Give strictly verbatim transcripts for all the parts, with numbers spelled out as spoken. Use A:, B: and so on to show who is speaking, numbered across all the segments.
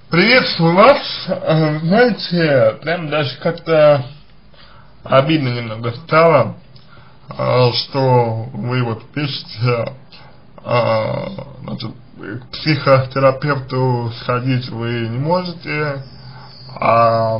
A: Приветствую вас. Э, Знаете, прям даже как-то обидно немного стало, э, что вы вот пишете, э, значит, к психотерапевту сходить вы не можете, а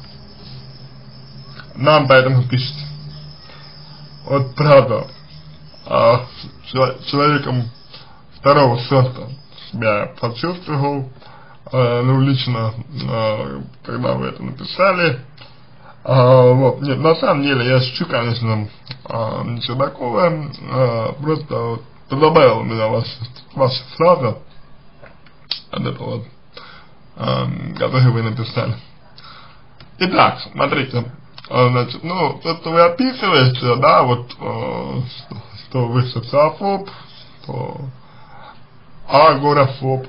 A: нам поэтому пишете. Вот правда, э, человеком второго сорта себя почувствовал. Uh, ну, лично, uh, когда вы это написали, uh, вот, нет, на самом деле, я шучу, конечно, uh, ничего такого, uh, просто позабавила меня ваша, ваша фраза, от этого вот, uh, которую вы написали. Итак, смотрите, uh, значит, ну, то, что вы описываете, да, вот, uh, что, что вы социофоб, что агорафоб,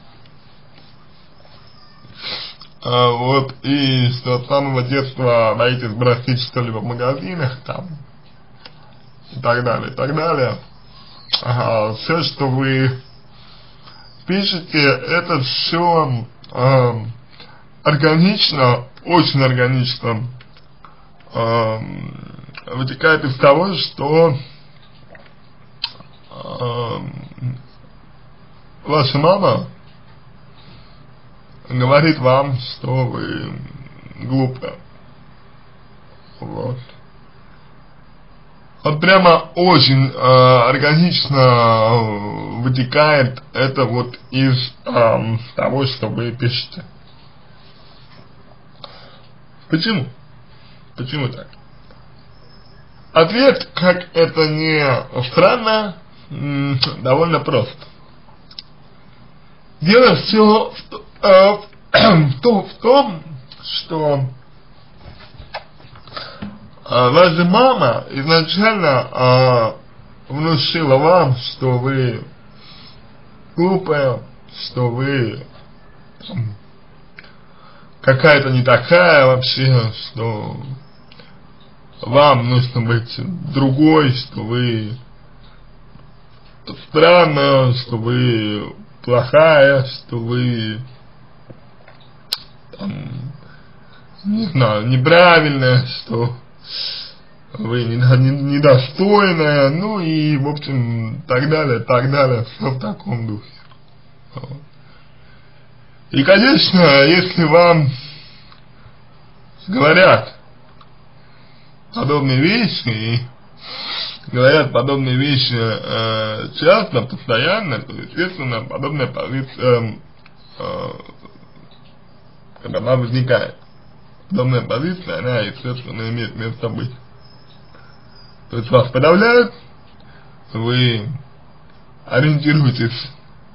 A: Uh, вот, и что с самого детства боитесь бросить что-либо в магазинах, там, и так далее, и так далее. Uh, все, что вы пишете, это все uh, органично, очень органично uh, вытекает из того, что uh, ваша мама говорит вам, что вы глупые. Вот. Вот прямо очень э, органично вытекает это вот из э, того, что вы пишете. Почему? Почему так? Ответ, как это не странно, довольно прост. Дело все в Uh, в, том, в том, что uh, ваша мама изначально uh, внушила вам, что вы глупая, что вы какая-то не такая вообще, что вам нужно быть другой, что вы странная, что вы плохая, что вы там, не знаю, неправильная, что вы недостойная, ну и, в общем, так далее, так далее, все в таком духе. Вот. И, конечно, если вам говорят подобные вещи, и говорят подобные вещи э, часто, постоянно, то, естественно, подобная позиция э, когда она возникает. Подобная позиция, она, естественно, имеет место быть. То есть вас подавляют, вы ориентируетесь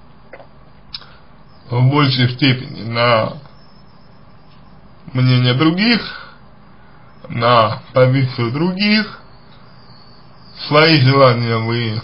A: в большей степени на мнение других, на позицию других, свои желания вы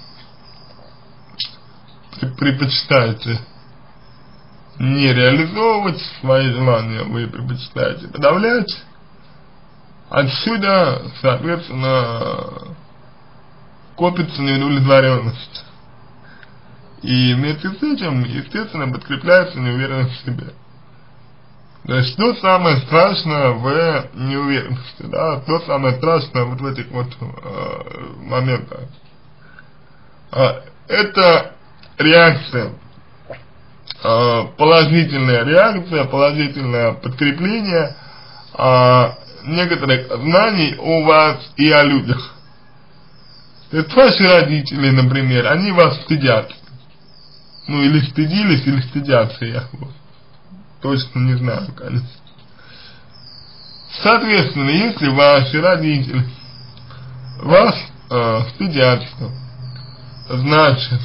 A: предпочитаете не реализовывать, свои желания вы предпочитаете подавлять. Отсюда, соответственно, копится неудовлетворенность. И вместе с этим, естественно, подкрепляется неуверенность в себе. То есть, что самое страшное в неуверенности, да, что самое страшное вот в этих вот э, моментах. Э, это реакция. Положительная реакция, положительное подкрепление а, некоторых знаний о вас и о людях. То есть ваши родители, например, они вас стыдят. Ну или стыдились, или стыдятся, я вот, точно не знаю, конечно. Соответственно, если ваши родители вас э, стыдятся, значит,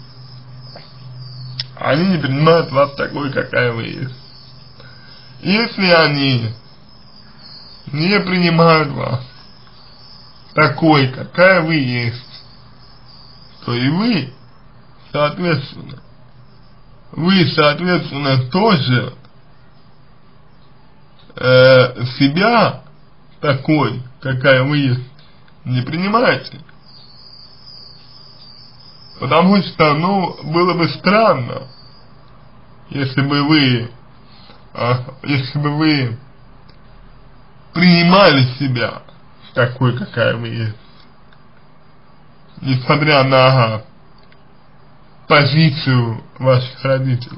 A: они не принимают вас такой, какая вы есть. Если они не принимают вас такой, какая вы есть, то и вы, соответственно, вы, соответственно, тоже э, себя такой, какая вы есть, не принимаете. Потому что, ну, было бы странно, если бы вы а, если бы вы принимали себя такой, какая вы есть, несмотря на позицию ваших родителей.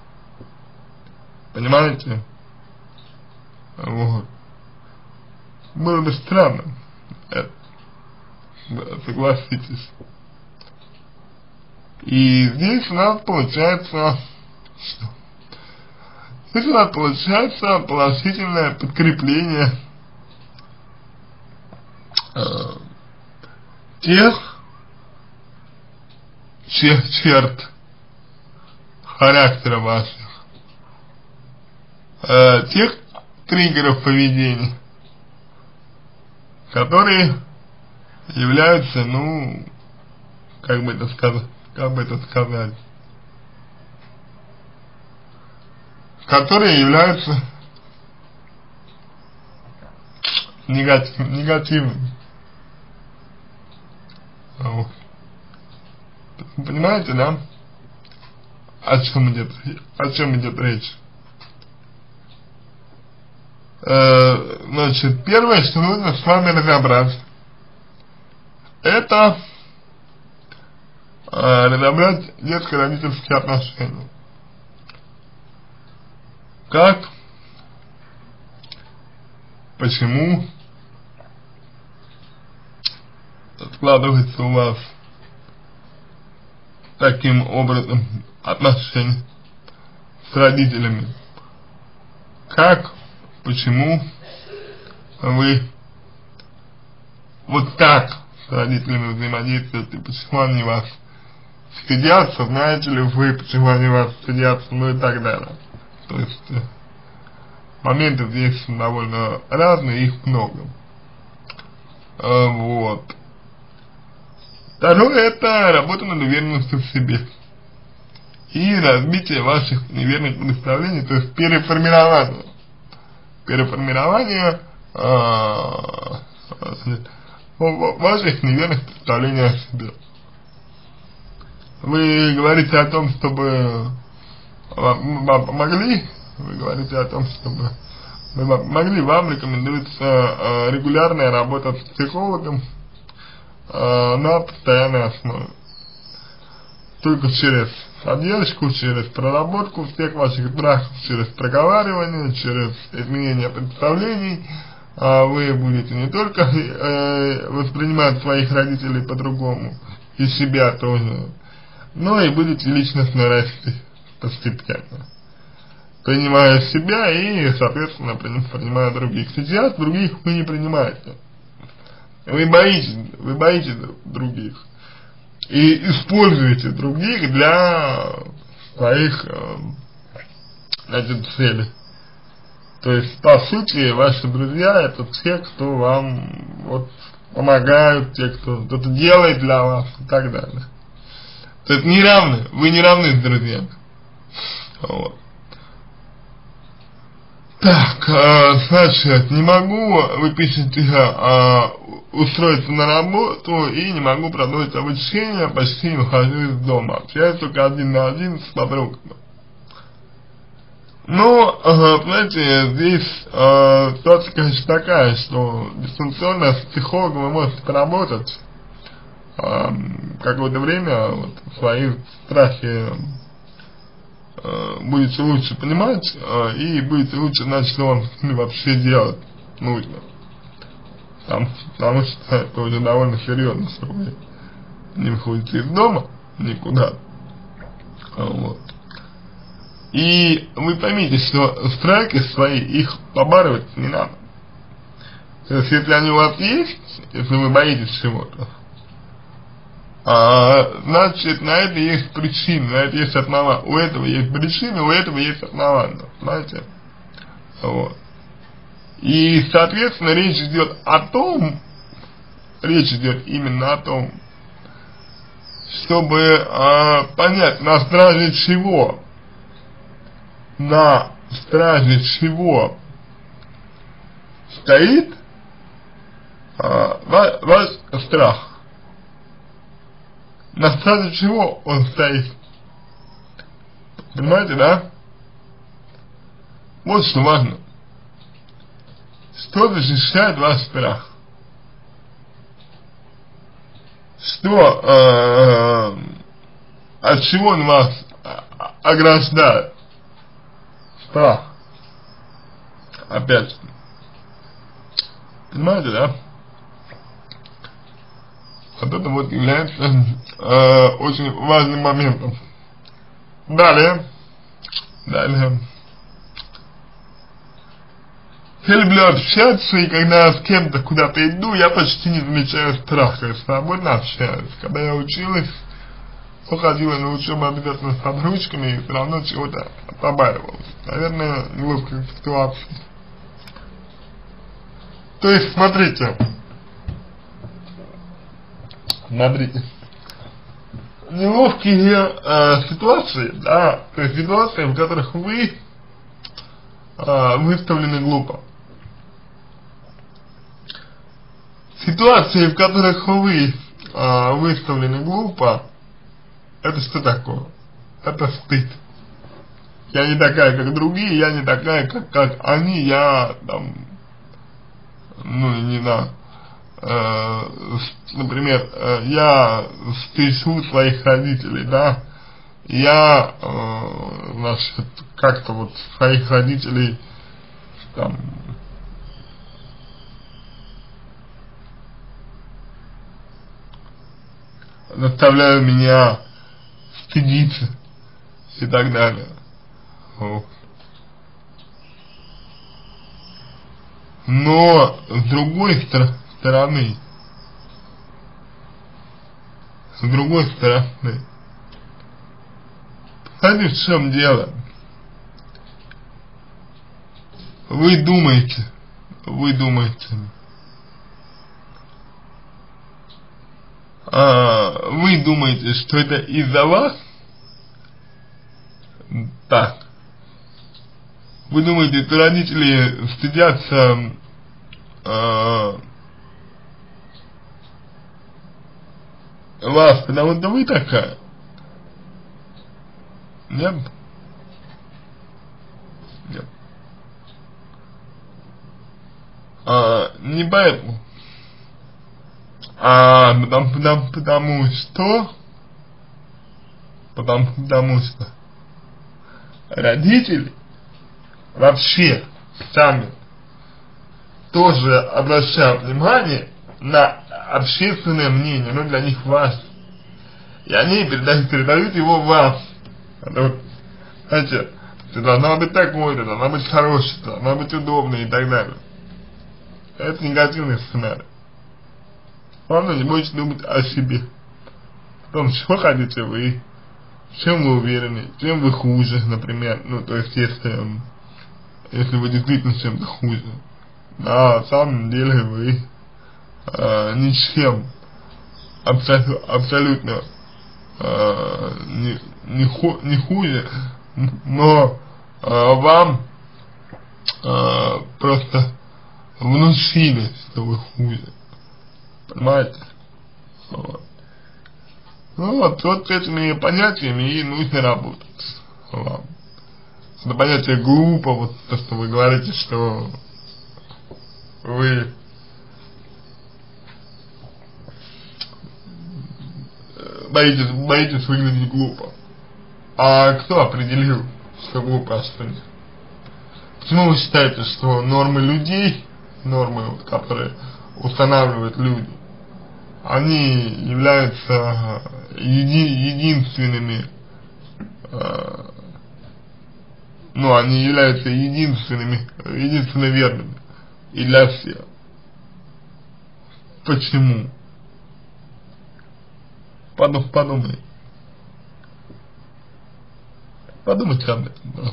A: Понимаете? Вот. Было бы странно, это, да, согласитесь. И здесь у нас получается, что? Здесь у нас получается положительное подкрепление э, тех, тех черт характера ваших, э, тех триггеров поведения, которые являются, ну, как бы это сказать, как бы это сказать, которые являются негатив, негативными. Вот. Понимаете, да? О чем идет, о чем идет речь? Э, значит, первое, что нужно с вами разобрать, это э, разобрать детско-родительские отношения. Как, почему складывается у вас таким образом отношения с родителями, как, почему вы вот так с родителями взаимодействуете, почему они вас стыдятся, знаете ли вы, почему они вас стыдятся, ну и так далее. То есть э, моменты здесь довольно разные, их много. Э, вот. Второе — это работа над уверенностью в себе и разбитие ваших неверных представлений, то есть переформирование. Переформирование э, ваших неверных представлений о себе. Вы говорите о том, чтобы вам помогли, вы говорите о том, чтобы мы могли, вам рекомендуется э, регулярная работа с психологом э, на постоянной основе. Только через поддержку, через проработку всех ваших страхов, через проговаривание, через изменение представлений э, вы будете не только э, воспринимать своих родителей по-другому и себя тоже, но и будете личностно расти постепенно, принимая себя и, соответственно, принимая других. Сейчас других вы не принимаете. Вы боитесь, вы боитесь других. И используете других для своих, значит, целей. То есть, по сути, ваши друзья — это те, кто вам вот помогают, те, кто что-то делает для вас и так далее. То есть не равны, вы не равны с друзьями. Вот. Так, э, значит, не могу, вы пишете, э, устроиться на работу и не могу продолжить обучение, почти не выхожу из дома, общаюсь только один на один с подругами. Ну, э, знаете, здесь э, ситуация, конечно, такая, что дистанционно с психологом вы можете поработать э, какое-то время, вот, свои страхи будете лучше понимать э, и будете лучше знать, что вам вообще делать нужно. Там, потому что это уже довольно серьезно, что вы не выходите из дома никуда. Вот. И вы поймите, что страхи свои, их побарывать не надо. То есть, если они у вас есть, если вы боитесь чего-то, А, значит, на это есть причины, на это есть основания. У этого есть причины, у этого есть основания, знаете? Вот. И, соответственно, речь идет о том, речь идет именно о том, чтобы а, понять, на страже чего, на страже чего стоит а, ваш, ваш страх. На страже чего он стоит? Понимаете, да? Вот что важно. Что защищает ваш страх? Что, э, от чего он вас ограждает? Страх. Опять. Понимаете, да? Вот это вот является э, очень важным моментом. Далее. Далее. Я люблю общаться, и когда я с кем-то куда-то иду, я почти не замечаю страха, я свободно общаюсь. Когда я училась, то ходила на учебу обязательно с обручками и все равно чего-то побаивалась. Наверное, неловкая ситуация. То есть, смотрите. Смотрите. Неловкие э, ситуации, да, то есть ситуации, в которых вы э, выставлены глупо. Ситуации, в которых вы э, выставлены глупо, это что такое? Это стыд. Я не такая, как другие, я не такая, как, как они, я там, ну, не знаю, э, например, э, я стыжу своих родителей, да, я, э, значит, как-то вот своих родителей, там, заставляю меня стыдиться и так далее. Вот. Но с другой стороны, с другой стороны, знаете, в чем дело? Вы думаете, вы думаете, а, вы думаете, что это из-за вас? Так. Вы думаете, что родители стыдятся э, вас, потому что вы такая? Нет? Нет. А, не поэтому. А потому, потому, потому что потому, потому что родители вообще сами тоже обращают внимание на общественное мнение, но для них важно. И они передают, передают его вам. Это вот, знаете, ты должна быть такой, ты должна быть хорошей, ты должна быть удобной и так далее. Это негативный сценарий. Главное, не будете думать о себе. О том, чего хотите вы, в чем вы уверены, чем вы хуже, например. Ну, то есть, если, если вы действительно чем-то хуже. На самом деле вы э, ничем абсолютно, абсолютно э, не, не, ху, не хуже, но э, вам э, просто внушили, что вы хуже. Понимаете? Вот. Ну вот, вот с этими понятиями и нужно работать вам. Это понятие глупо, вот то, что вы говорите, что вы боитесь, боитесь выглядеть глупо. А кто определил, что глупо, а что нет? Почему вы считаете, что нормы людей, нормы, которые устанавливают люди, они являются еди, единственными, э, ну, они являются единственными, единственно верными и для всех? Почему? Подум, подумай. Подумайте об этом, да.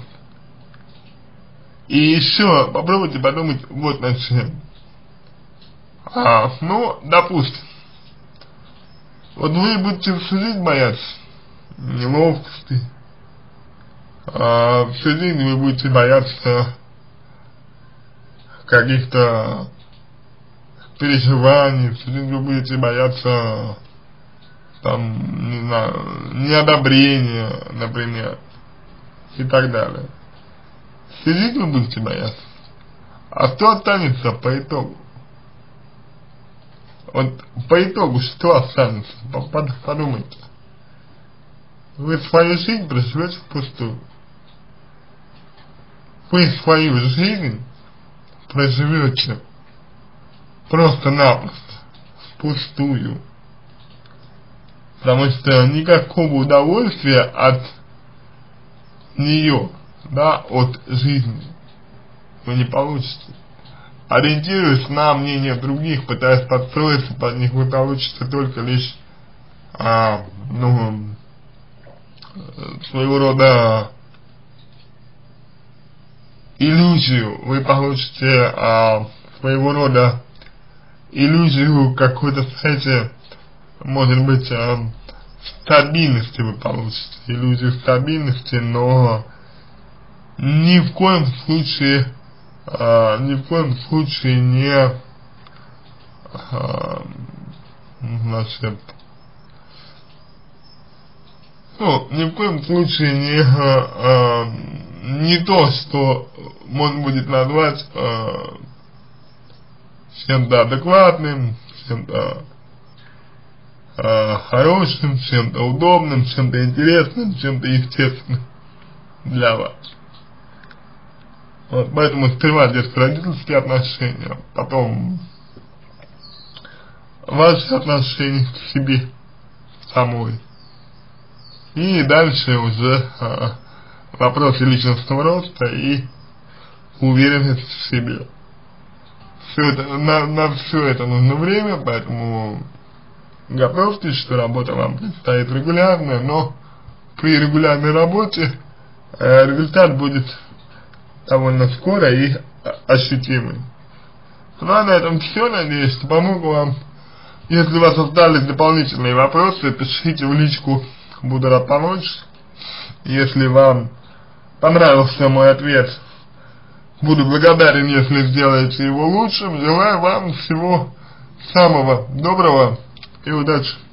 A: И еще попробуйте подумать вот над чем. А, ну, допустим, вот вы будете всю жизнь бояться неловкости, а всю жизнь вы будете бояться каких-то переживаний, всю жизнь вы будете бояться, там, не знаю, неодобрения, например, и так далее. всю жизнь вы будете бояться? А что останется по итогу? Вот по итогу что останется? Подумайте. Вы свою жизнь проживете впустую. Вы свою жизнь проживете просто-напросто впустую. Потому что никакого удовольствия от нее, да, от жизни вы не получите. Ориентируясь на мнение других, пытаясь подстроиться под них, вы получите только лишь а, ну, своего рода иллюзию. Вы получите а, своего рода иллюзию какой-то, знаете, может быть, а, стабильности вы получите, иллюзию стабильности, но ни в коем случае Uh, ни в коем случае не uh, значит, ну, ни в коем случае не uh, uh, не то, что можно будет назвать uh, чем-то адекватным, чем-то uh, хорошим, чем-то удобным, чем-то интересным, чем-то естественным для вас. Вот, поэтому сперва здесь родительские отношения, потом ваши отношения к себе самой. И дальше уже а, вопросы личностного роста и уверенность в себе. Все это, на, на все это нужно время, поэтому готовьтесь, что работа вам предстоит регулярная, но при регулярной работе э, результат будет довольно скоро и ощутимый. Ну а на этом все, надеюсь, что помог вам. Если у вас остались дополнительные вопросы, пишите в личку, буду рад помочь. Если вам понравился мой ответ, буду благодарен, если сделаете его лучшим. Желаю вам всего самого доброго и удачи.